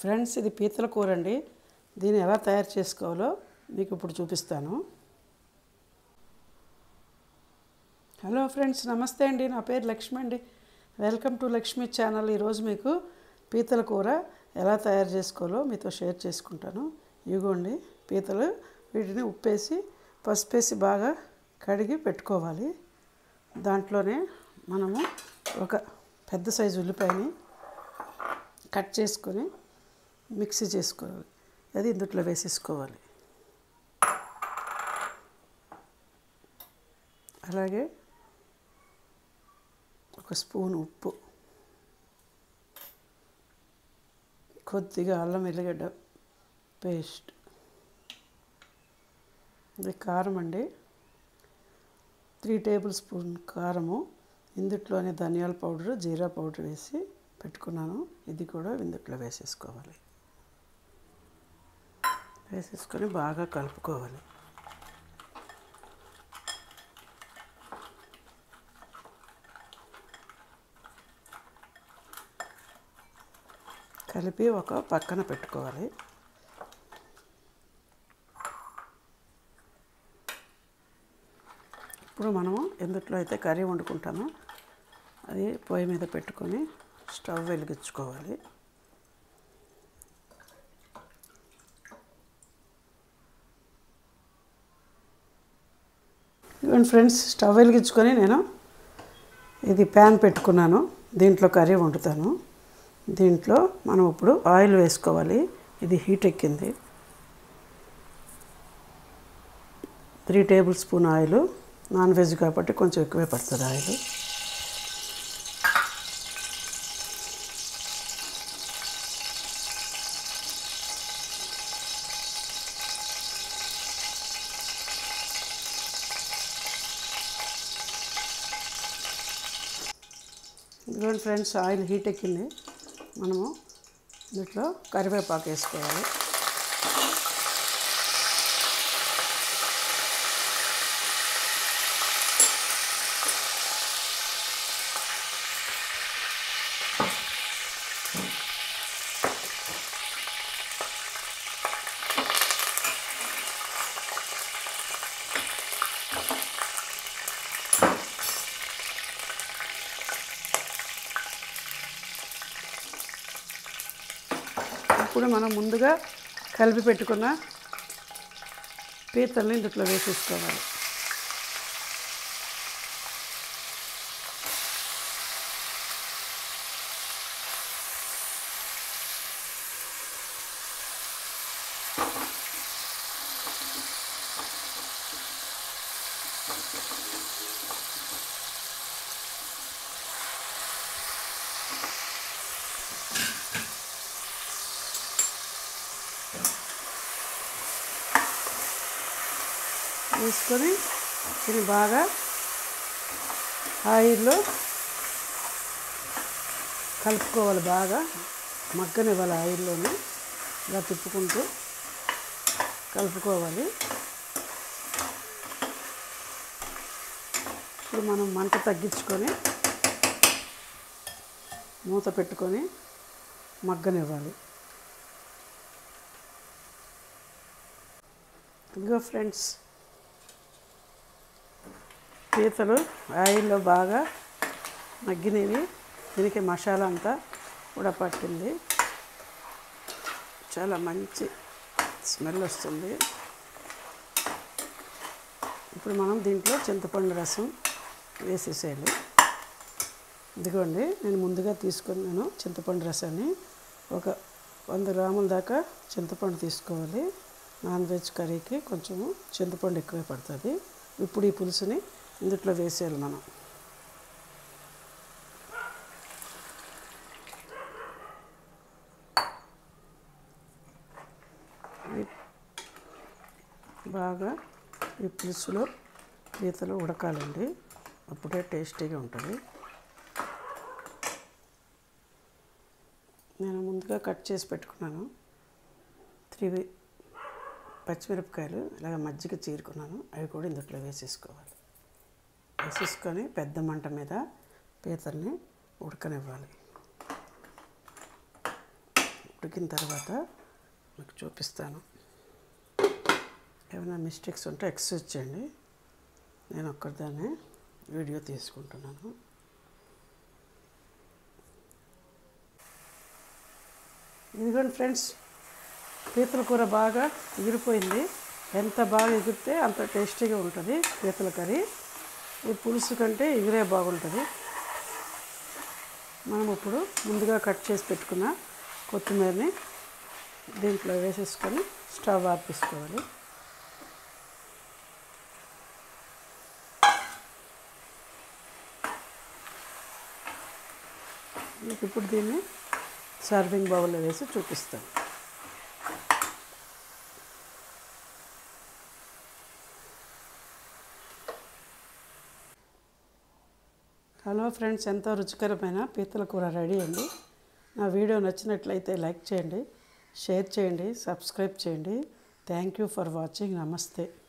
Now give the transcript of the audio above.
Friends, ఇది పీతల కూర అండి. దీన్ని ఎలా తయారు చేసుకోవాలో మీకు ఇప్పుడు చూపిస్తాను. హలో ఫ్రెండ్స్, నమస్తే అండి. నా పేరు లక్ష్మి అండి. Welcome to Lakshmi channel. ఈరోజు మీకు పీతల కూర ఎలా తయారు చేసుకోవాలో మీతో షేర్ చేసుకుంటాను. ఇదిగోండి పీతలు. వీటిని ఉప్పేసి పసుపేసి బాగా కడిగి పెట్టుకోవాలి. దాంట్లోనే మనము ఒక పెద్ద సైజు ఉల్లిపాయని కట్ చేసుకొని మిక్సీ చేసుకోవాలి. అది ఇందులో వేసేసుకోవాలి. అలాగే ఒక స్పూన్ ఉప్పు, కొద్దిగా అల్లం వెల్లిగడ్డ పేస్ట్, ఇది కారం అండి. 3 టేబుల్ స్పూన్ కారము. ఇందులోనే ధనియాల పౌడరు, జీరా పౌడర్ వేసి పెట్టుకున్నాను. ఇది కూడా ఇందులో వేసేసుకోవాలి. వేసేసుకొని బాగా కలుపుకోవాలి. కలిపి ఒక పక్కన పెట్టుకోవాలి. ఇప్పుడు మనము ఎందుట్లో అయితే కర్రీ వండుకుంటామో అది పొయ్యి మీద పెట్టుకొని స్టవ్ వెలిగించుకోవాలి. ఇవ్వండి ఫ్రెండ్స్, స్టవ్ వెలిగించుకొని నేను ఇది ప్యాన్ పెట్టుకున్నాను. దీంట్లో కర్రీ వండుతాను. దీంట్లో మనం ఇప్పుడు ఆయిల్ వేసుకోవాలి. ఇది హీట్ ఎక్కింది. 3 tablespoon oil. Non veg కాబట్టి కొంచెం ఎక్కువే పడుతుంది ఆయిల్. ఇదిగోండి ఫ్రెండ్స్, ఆయిల్ హీట్ ఎక్కింది. మనము దీంట్లో కరివేపాకు వేసుకోవాలి. ఇప్పుడు మనం ముందుగా కలిపి పెట్టుకున్న పీతల్ని ఇందులో వేసేసుకోవాలి. వేసుకొని దీన్ని బాగా ఆయిల్లో కలుపుకోవాలి. బాగా మగ్గనివ్వాలి. ఆయిల్లోనే ఇలా తిప్పుకుంటూ కలుపుకోవాలి. ఇప్పుడు మనం మంట తగ్గించుకొని మూత పెట్టుకొని మగ్గనివ్వాలి. ఇదిగో ఫ్రెండ్స్, పీతలు ఆయిల్లో బాగా మగ్గినవి. దీనికి మసాలా అంతా కూడా పట్టింది. చాలా మంచి స్మెల్ వస్తుంది. ఇప్పుడు మనం దీంట్లో చింతపండు రసం వేసేసేయాలి. ఇదిగోండి, నేను ముందుగా తీసుకున్నాను చింతపండు రసాన్ని. ఒక 100 గ్రాముల దాకా చింతపండు తీసుకోవాలి. నాన్ వెజ్ కర్రీకి కొంచెము చింతపండు ఎక్కువే పడుతుంది. ఇప్పుడు ఈ పులుసుని ఇందులో వేసేయాలి మనం. బాగా ఈ పులుసులో పీతలు ఉడకాలండి. అప్పుడే టేస్టీగా ఉంటుంది. నేను ముందుగా కట్ చేసి పెట్టుకున్నాను 3 పచ్చిమిరపకాయలు. ఇలాగ మజ్జిగ చీరుకున్నాను. అవి కూడా ఇందులో వేసేసుకోవాలి. వేసేసుకొని పెద్ద మంట మీద పీతల్ని ఉడకనివ్వాలి. ఉడికిన తర్వాత మీకు చూపిస్తాను. ఏమైనా మిస్టేక్స్ ఉంటే ఎక్స్క్యూజ్ చేయండి. నేను ఒక్కదాన్నే వీడియో తీసుకుంటున్నాను. ఇదిగోండి ఫ్రెండ్స్, పీతల కూర బాగా ఎగిరిపోయింది. ఎంత బాగా ఎగిరితే అంత టేస్టీగా ఉంటుంది పీతల కర్రీ. ఈ పులుసు కంటే ఎగిరే బాగుంటుంది. మనం ఇప్పుడు ముందుగా కట్ చేసి పెట్టుకున్న కొత్తిమీరని దీంట్లో వేసేసుకొని స్టవ్ ఆర్పేసుకోవాలి. మీకు ఇప్పుడు దీన్ని సర్వింగ్ బౌల్లో వేసి చూపిస్తాను. హలో ఫ్రెండ్స్, ఎంతో రుచికరమైన పీతల కూర రెడీ అండి. నా వీడియో నచ్చినట్లయితే లైక్ చేయండి, షేర్ చేయండి, సబ్స్క్రైబ్ చేయండి. Thank you for watching. నమస్తే.